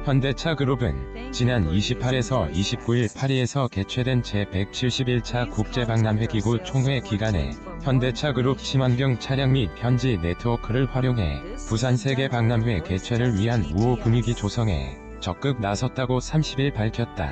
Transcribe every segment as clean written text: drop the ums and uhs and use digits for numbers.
현대차그룹은 지난 28에서 29일 파리에서 개최된 제171차 국제박람회 기구 총회 기간에 현대차그룹 친환경 차량 및 현지 네트워크를 활용해 부산 세계박람회 개최를 위한 우호 분위기 조성에 적극 나섰다고 30일 밝혔다.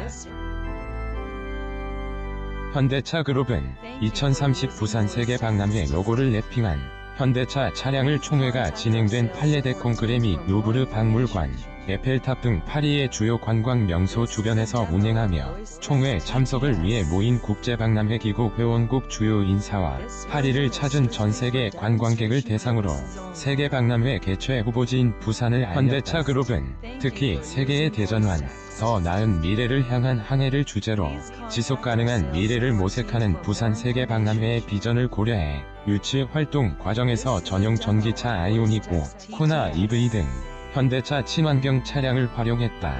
현대차그룹은 2030 부산 세계박람회 로고를 랩핑한 현대차 차량을 총회가 진행된 팔레데콩그레 및 루브르 박물관, 에펠탑 등 파리의 주요 관광 명소 주변에서 운행하며 총회 참석을 위해 모인 국제박람회 기구 회원국 주요 인사와 파리를 찾은 전세계 관광객을 대상으로 세계박람회 개최 후보지인 부산을 알렸다. 현대차그룹은 특히 세계의 대전환, 더 나은 미래를 향한 항해를 주제로 지속가능한 미래를 모색하는 부산 세계박람회의 비전을 고려해 유치 활동 과정에서 전용 전기차 아이오닉 5, 코나 EV 등 현대차 친환경 차량을 활용했다.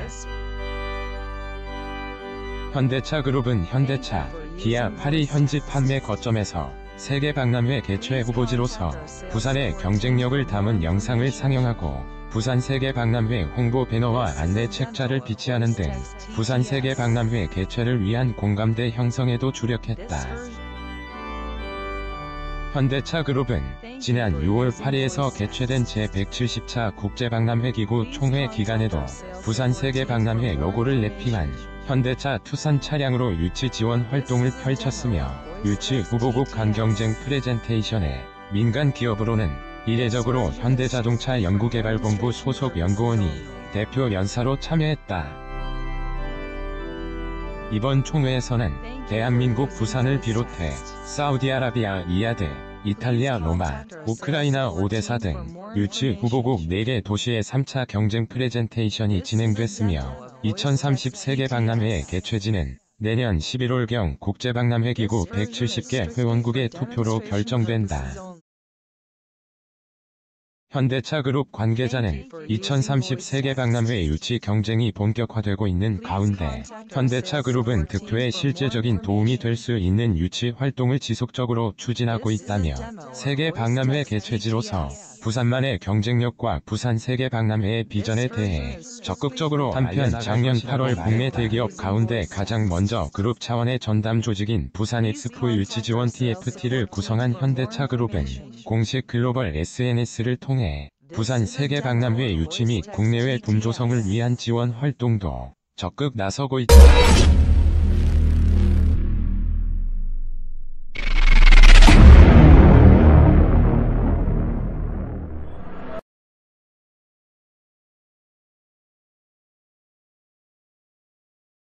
현대차그룹은 현대차, 기아 파리 현지 판매 거점에서 세계박람회 개최 후보지로서 부산의 경쟁력을 담은 영상을 상영하고 부산 세계박람회 홍보 배너와 안내 책자를 비치하는 등 부산 세계박람회 개최를 위한 공감대 형성에도 주력했다. 현대차그룹은 지난 6월 파리에서 개최된 제170차 국제박람회 기구 총회 기간에도 부산 세계박람회 로고를 랩핑한 현대차 투싼 차량으로 유치 지원 활동을 펼쳤으며 유치 후보국 간 경쟁 프레젠테이션에 민간 기업으로는 이례적으로 현대자동차 연구개발본부 소속 연구원이 대표 연사로 참여했다. 이번 총회에서는 대한민국 부산을 비롯해 사우디아라비아 리야드, 이탈리아 로마, 우크라이나 오데사 등 유치 후보국 4개 도시의 3차 경쟁 프레젠테이션이 진행됐으며 2030 세계박람회의 개최지는 내년 11월경 국제박람회 기구 170개 회원국의 투표로 결정된다. 현대차그룹 관계자는 2030 세계박람회 유치 경쟁이 본격화되고 있는 가운데 현대차그룹은 득표에 실제적인 도움이 될 수 있는 유치 활동을 지속적으로 추진하고 있다며 세계박람회 개최지로서 부산만의 경쟁력과 부산 세계박람회의 비전에 대해 적극적으로 한편 작년 8월 북미 대기업 가운데 가장 먼저 그룹 차원의 전담 조직인 부산 엑스포 유치 지원 TFT를 구성한 현대차그룹은 공식 글로벌 SNS를 통해 부산 세계박람회 유치 및 국내외 분조성을 위한 지원 활동도 적극 나서고 있다.